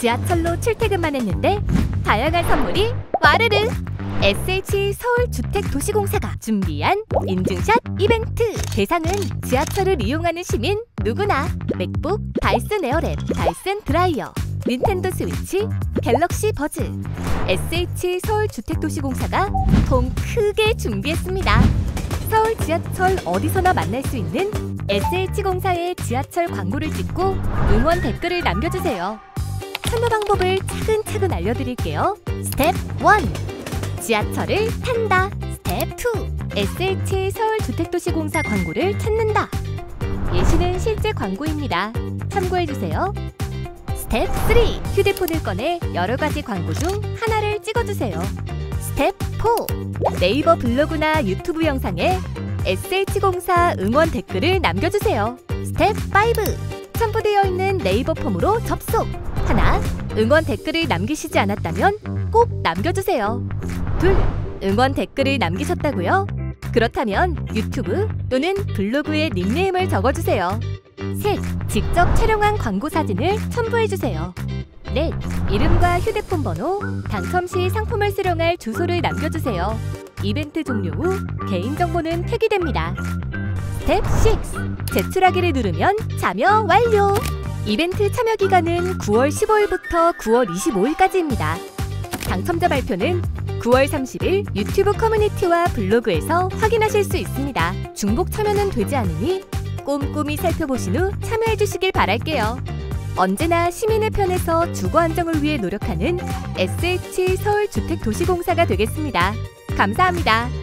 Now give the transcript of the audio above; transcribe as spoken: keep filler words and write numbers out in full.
지하철로 출퇴근만 했는데 다양한 선물이 와르르! 에스에이치 서울주택도시공사가 준비한 인증샷 이벤트! 대상은 지하철을 이용하는 시민 누구나! 맥북, 다이슨 에어랩, 다이슨 드라이어, 닌텐도 스위치, 갤럭시 버즈. 에스에이치 서울주택도시공사가 통 크게 준비했습니다. 서울 지하철 어디서나 만날 수 있는 에스에이치 공사의 지하철 광고를 찍고 응원 댓글을 남겨주세요. 참여 방법을 차근차근 알려드릴게요. 스텝 일. 지하철을 탄다. 스텝 이. 에스에이치 서울주택도시공사 광고를 찾는다. 예시는 실제 광고입니다. 참고해주세요. 스텝 삼. 휴대폰을 꺼내 여러가지 광고 중 하나를 찍어주세요. 스텝 사. 네이버 블로그나 유튜브 영상에 에스에이치 공사 응원 댓글을 남겨주세요. 스텝 오. 첨부되어 있는 네이버 폼으로 접속! 하나. 응원 댓글을 남기시지 않았다면 꼭 남겨주세요. 둘. 응원 댓글을 남기셨다고요? 그렇다면 유튜브 또는 블로그에 닉네임을 적어주세요. 셋. 직접 촬영한 광고 사진을 첨부해주세요. 넷. 이름과 휴대폰 번호, 당첨 시 상품을 수령할 주소를 남겨주세요. 이벤트 종료 후 개인정보는 폐기됩니다. 스텝 육. 제출하기를 누르면 참여 완료! 이벤트 참여 기간은 구월 십오일부터 구월 이십오일까지입니다. 당첨자 발표는 구월 삼십일 유튜브 커뮤니티와 블로그에서 확인하실 수 있습니다. 중복 참여는 되지 않으니 꼼꼼히 살펴보신 후 참여해주시길 바랄게요. 언제나 시민의 편에서 주거 안정을 위해 노력하는 에스에이치 서울주택도시공사가 되겠습니다. 감사합니다.